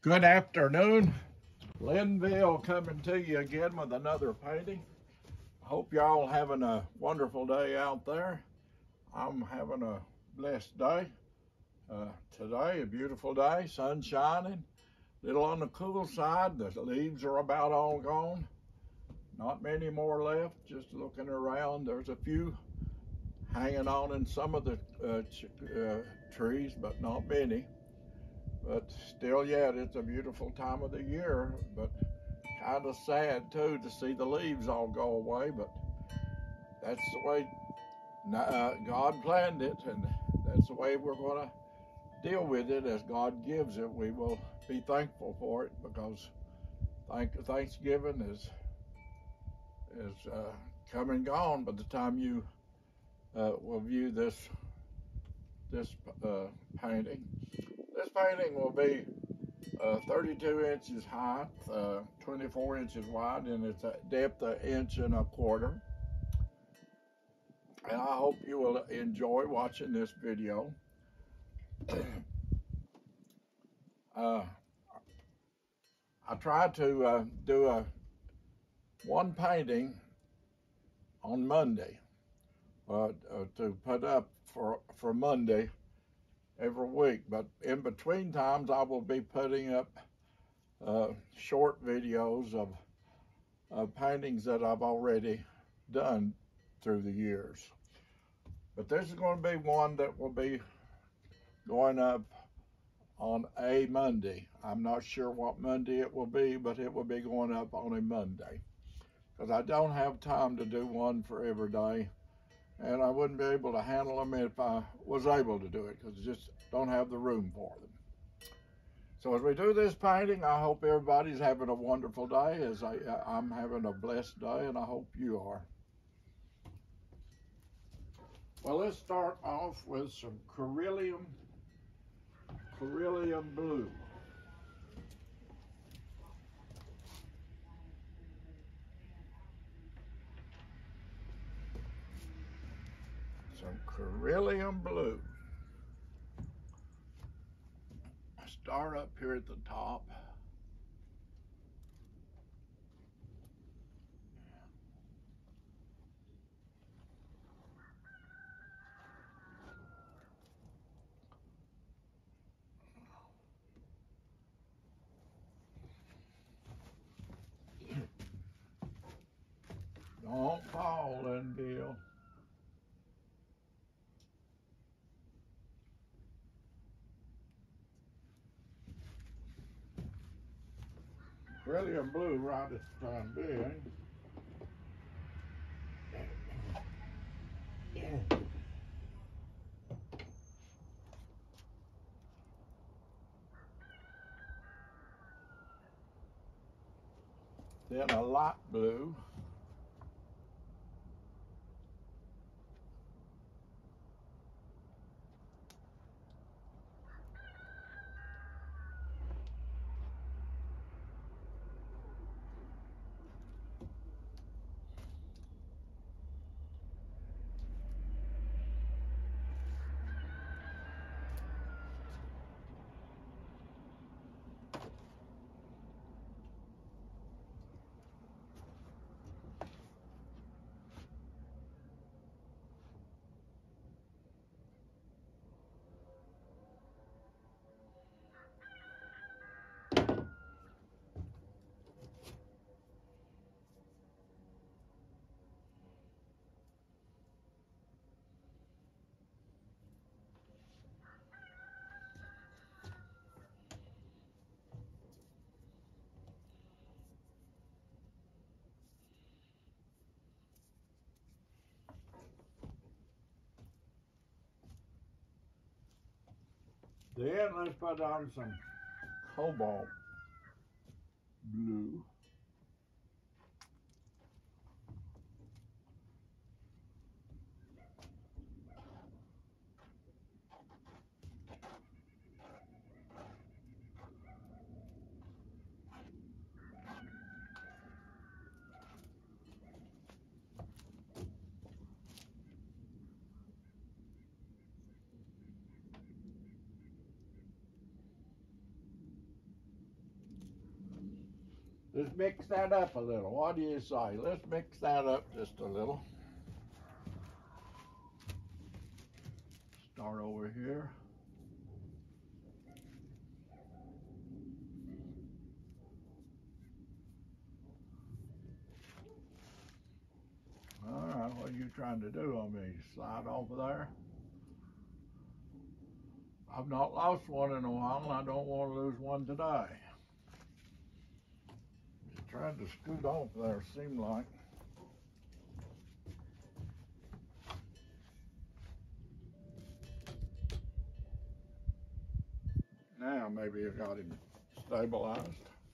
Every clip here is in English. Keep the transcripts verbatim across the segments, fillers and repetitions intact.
Good afternoon. Lenville coming to you again with another painting. I hope y'all having a wonderful day out there. I'm having a blessed day. Uh, today, a beautiful day, sun shining, little on the cool side. The leaves are about all gone. Not many more left, just looking around. There's a few hanging on in some of the uh, uh, trees, but not many. But still yet, it's a beautiful time of the year, but kind of sad too to see the leaves all go away, but that's the way uh, God planned it, and that's the way we're going to deal with it as God gives it. We will be thankful for it, because thank Thanksgiving is is uh, come and gone by the time you uh, will view this this uh, painting. This painting will be uh, thirty-two inches high, uh, twenty-four inches wide, and it's a depth an inch and a quarter. And I hope you will enjoy watching this video. uh, I tried to uh, do a one painting on Monday uh, uh, to put up for for Monday every week, but in between times I will be putting up uh, short videos of, of paintings that I've already done through the years. But this is going to be one that will be going up on a Monday. I'm not sure what Monday it will be, but it will be going up on a Monday, because I don't have time to do one for every day, and I wouldn't be able to handle them if I was able to do it, because I just don't have the room for them. So as we do this painting, I hope everybody's having a wonderful day, as I, I'm having a blessed day, and I hope you are. Well, let's start off with some Acrylic, Acrylic blue. Some Acrylic blue. Start up here at the top. Don't fall, Lenville. Acrylic blue right at the time being. Then a light blue. Then let's put on some cobalt blue. Let's mix that up a little. What do you say? Let's mix that up just a little. Start over here. All right, what are you trying to do on me? Slide over there? I've not lost one in a while, and I don't want to lose one today. Just trying to scoot off there, seemed like. Now maybe I got him stabilized.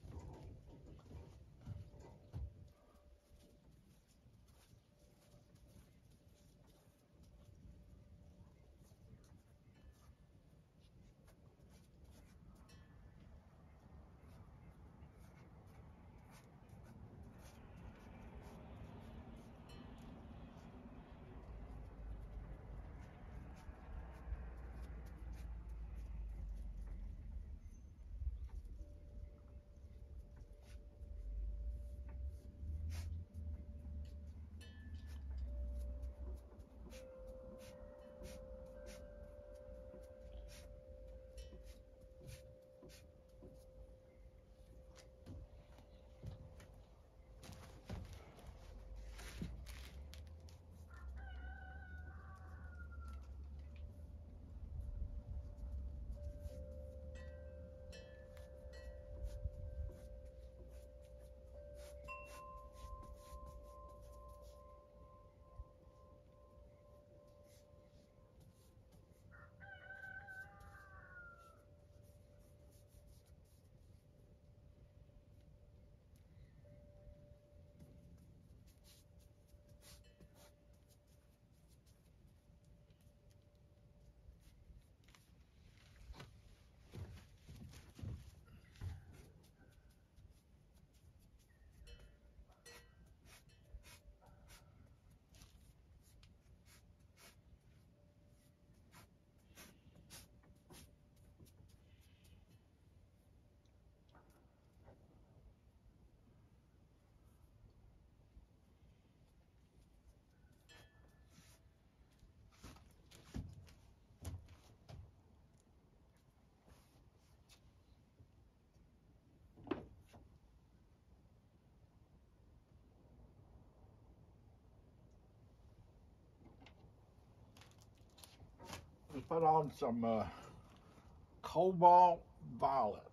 Let's put on some uh, cobalt violet.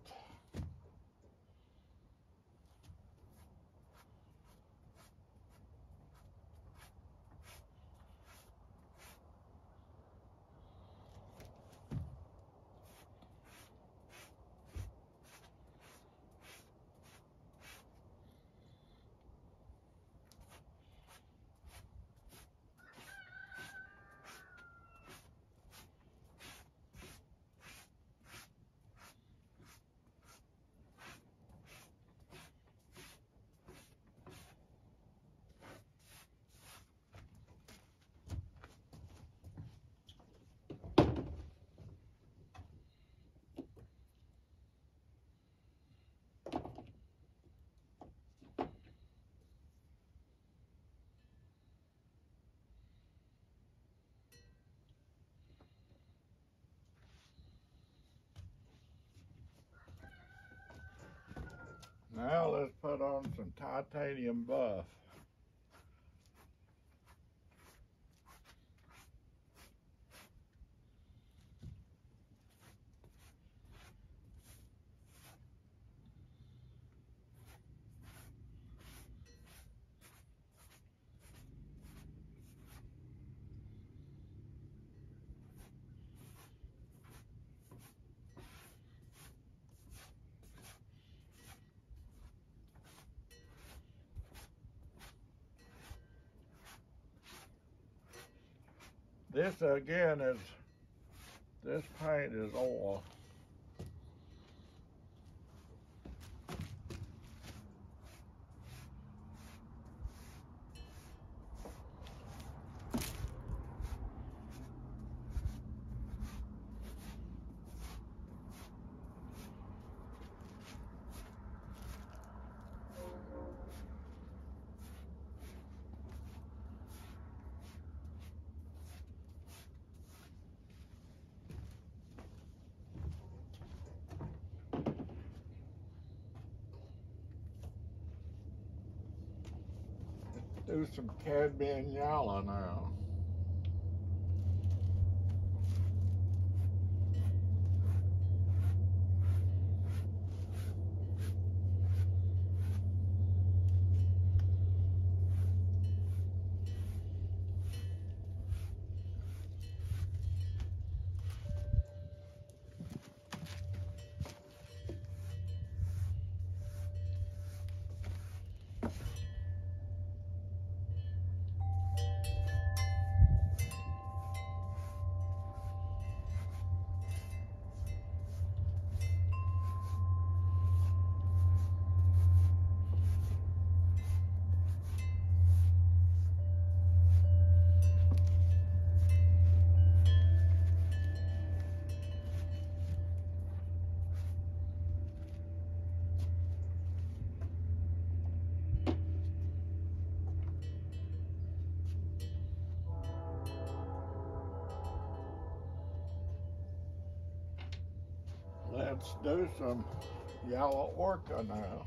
Now let's put on some titanium buff. This again is, this paint is oil. do some cadmium yellow now. Let's do some yellow orca now.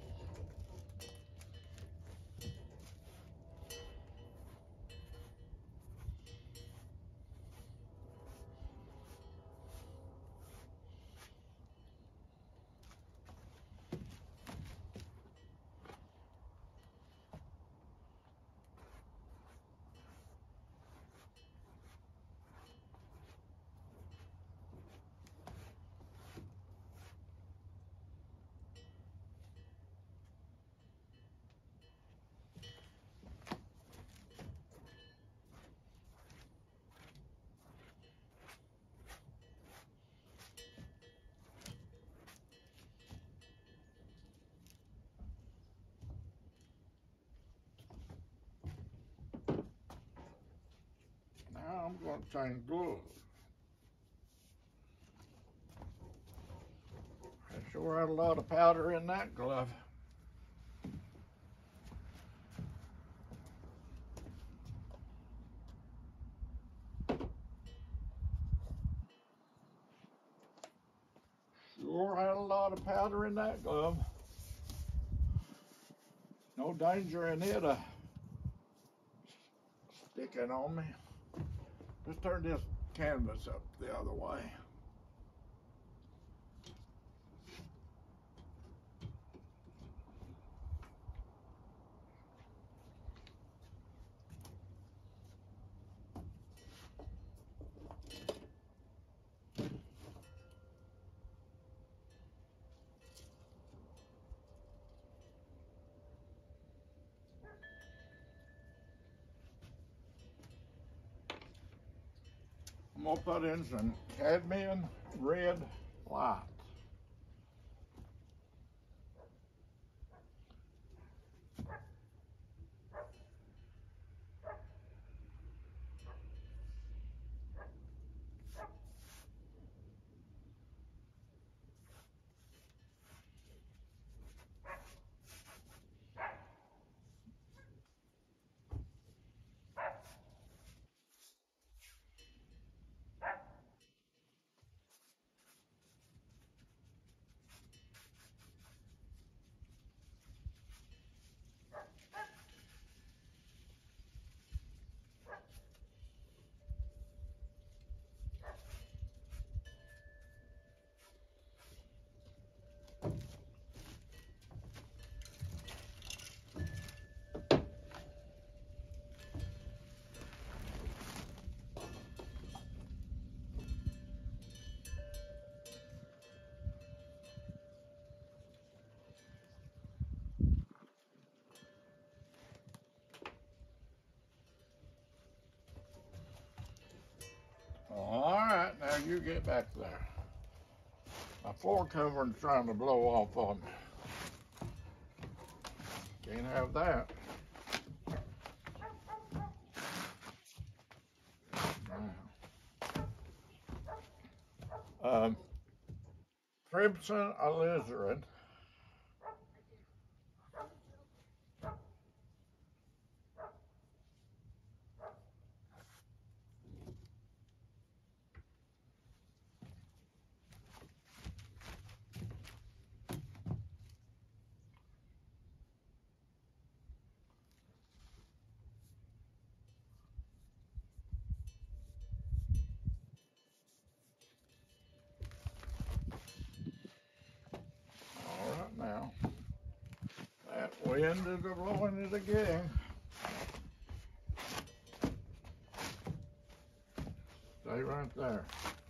Now I'm going to change glue. I sure had a lot of powder in that glove. Sure had a lot of powder in that glove. No danger in it uh, sticking on me. Just turn this canvas up the other way. I'm gonna put in some cadmium red light. All right, now you get back there. My floor covering's trying to blow off on me. Can't have that. Um, crimson alizarin. Wind is blowing it again. Stay right there.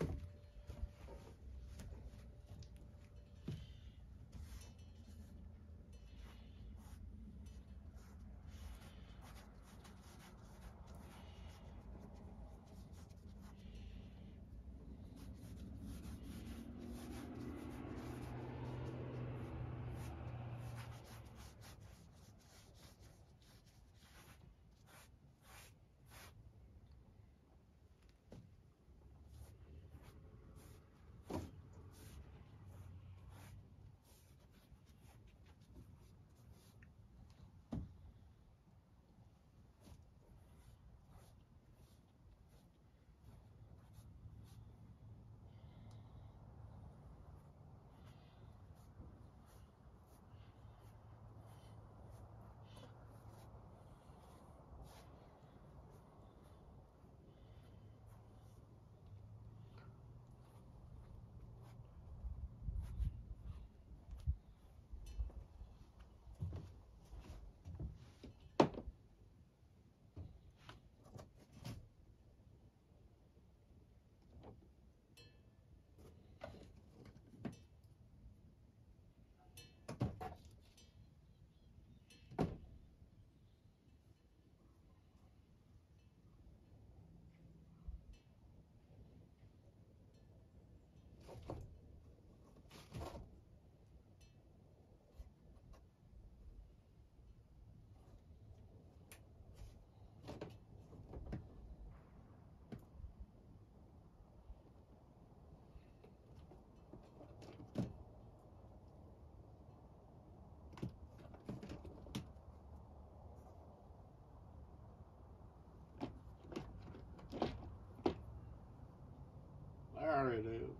There it is.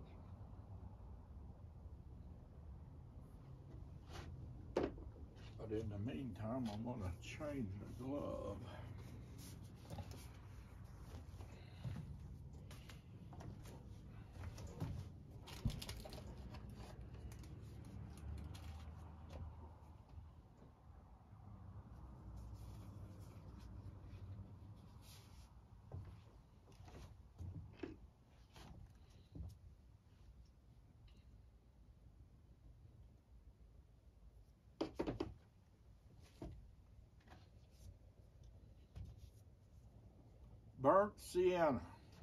But in the meantime, I'm going to change the glove. Burnt sienna.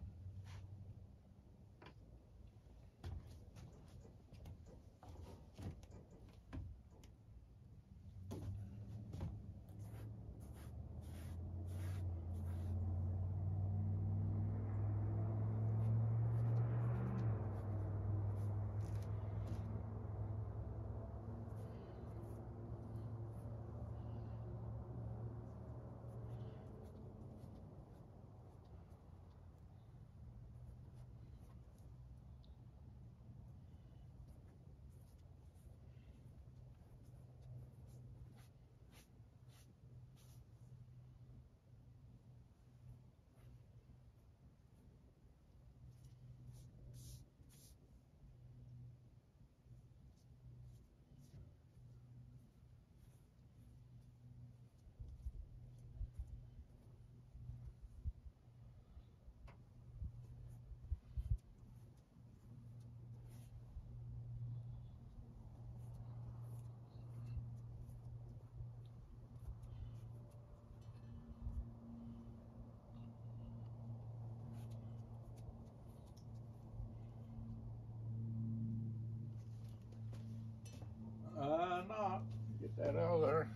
Uh, not. Get that out of there.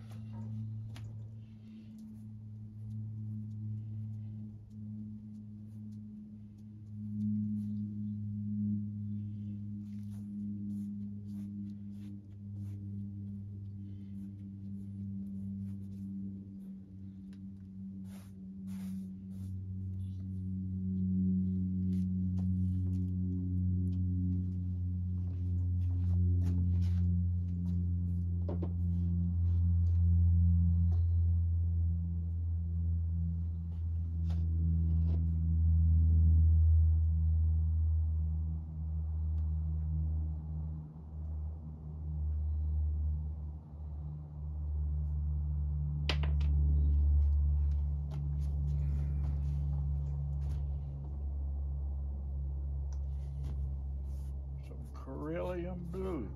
smooth.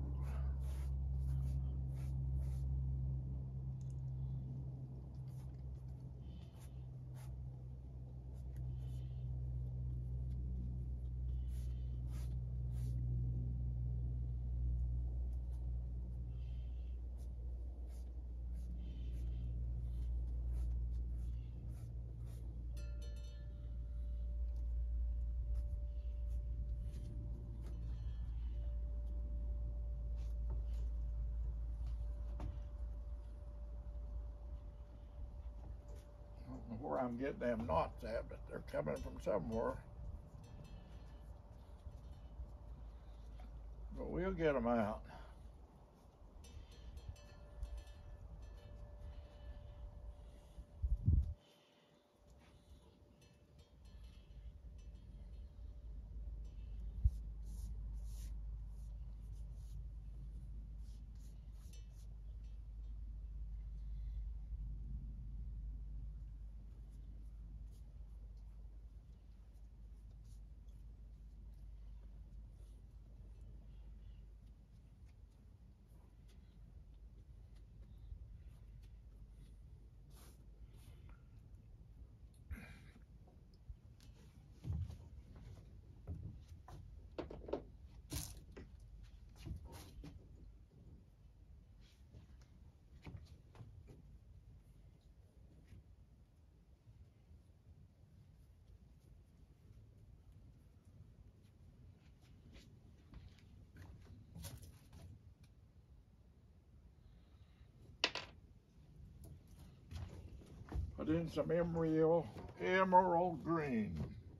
Where I'm getting them knots at, but they're coming from somewhere. But we'll get them out. Put in some emerald, emerald green.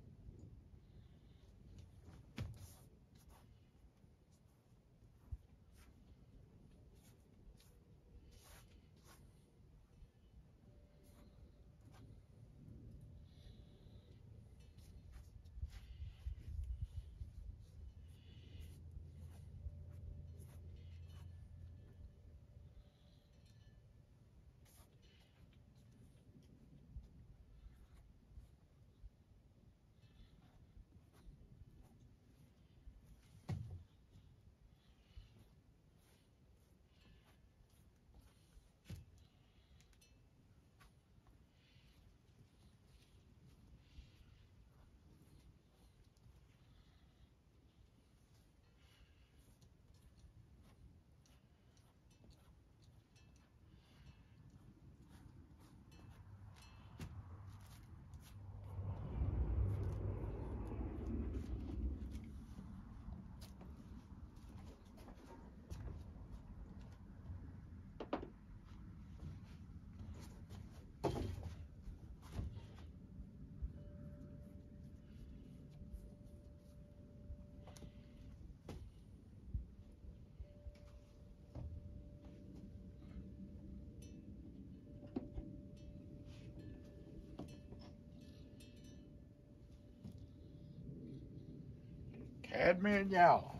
Cadmium yellow.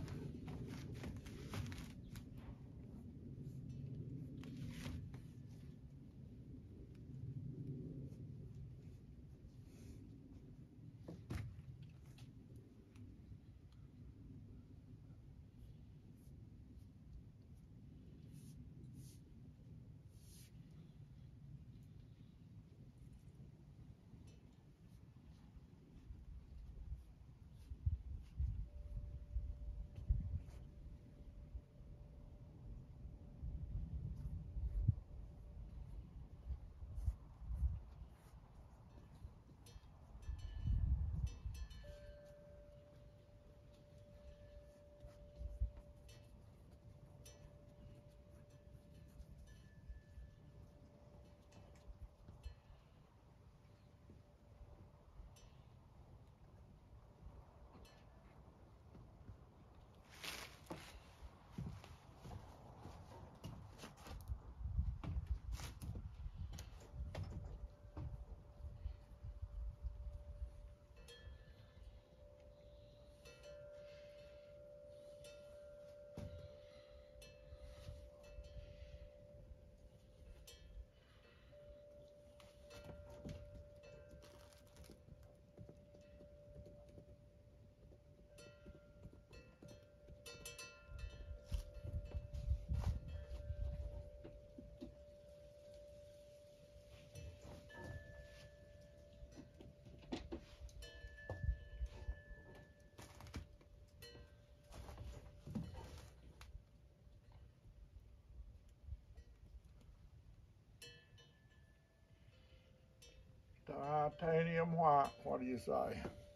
Titanium white, what do you say?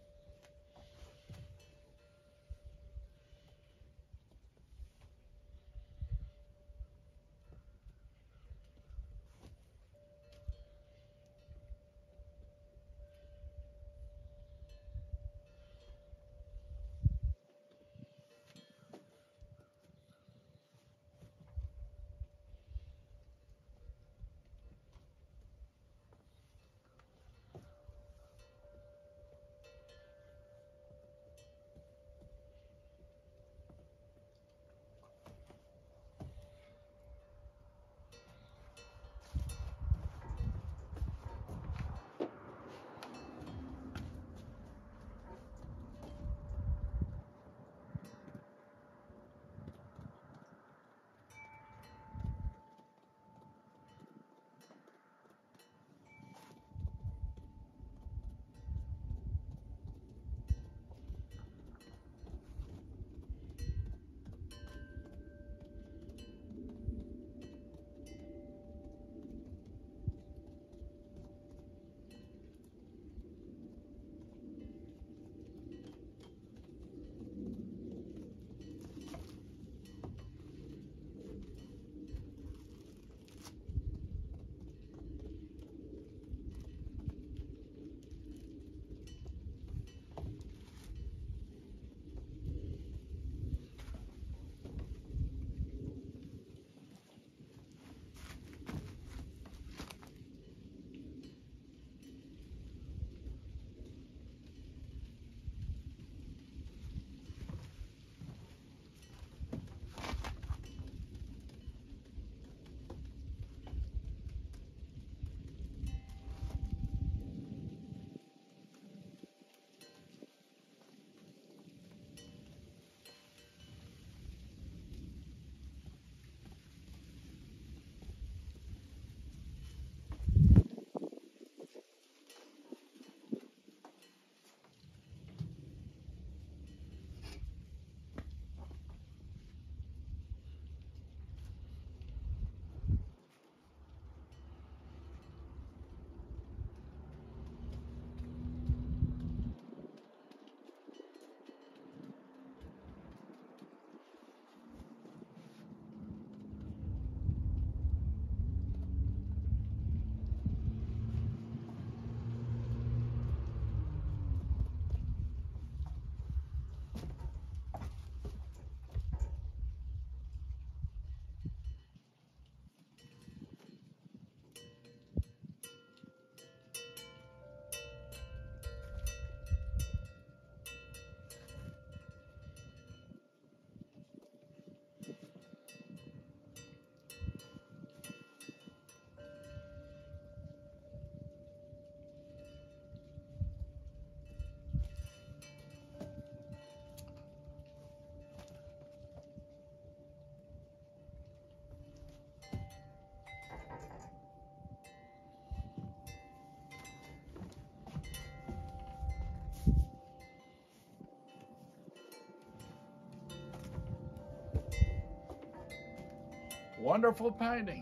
Wonderful painting.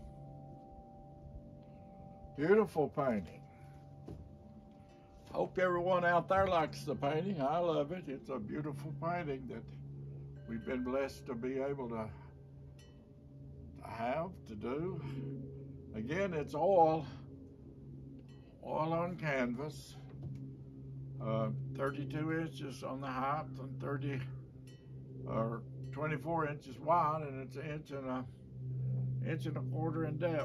Beautiful painting. Hope everyone out there likes the painting. I love it. It's a beautiful painting that we've been blessed to be able to, to have, to do. Again, it's oil, oil on canvas. Uh, thirty-two inches on the height and thirty or twenty-four inches wide, and it's an inch and a inch and a quarter in depth.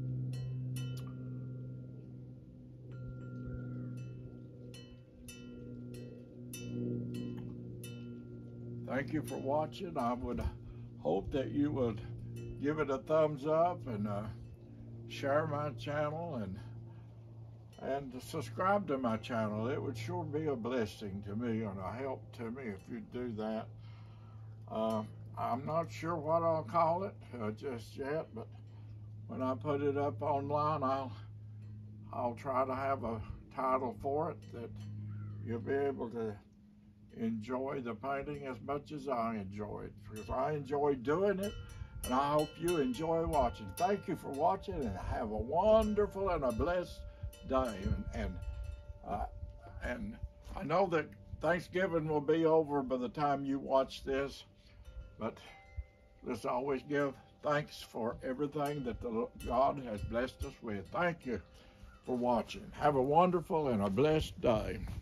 Thank you for watching. I would hope that you would give it a thumbs up and uh, share my channel and and subscribe to my channel. It would sure be a blessing to me and a help to me if you do that. Uh, I'm not sure what I'll call it uh, just yet, but when I put it up online, I'll I'll try to have a title for it that you'll be able to enjoy the painting as much as I enjoy it, because I enjoy doing it, and I hope you enjoy watching. Thank you for watching, and have a wonderful and a blessed day. And and, uh, and I know that Thanksgiving will be over by the time you watch this, but let's always give thanks for everything that the God has blessed us with. Thank you for watching. Have a wonderful and a blessed day.